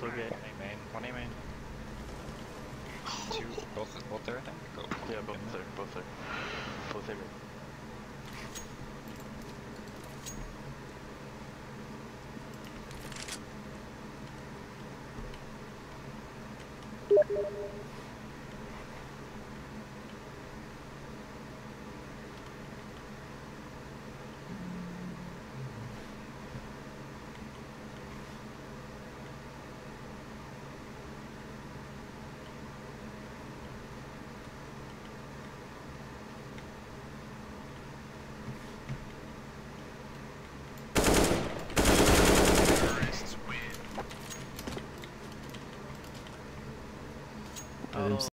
also gay. Main. One A main. Two, both there, I think. Go. Yeah, both there, both there. Both there. I didn't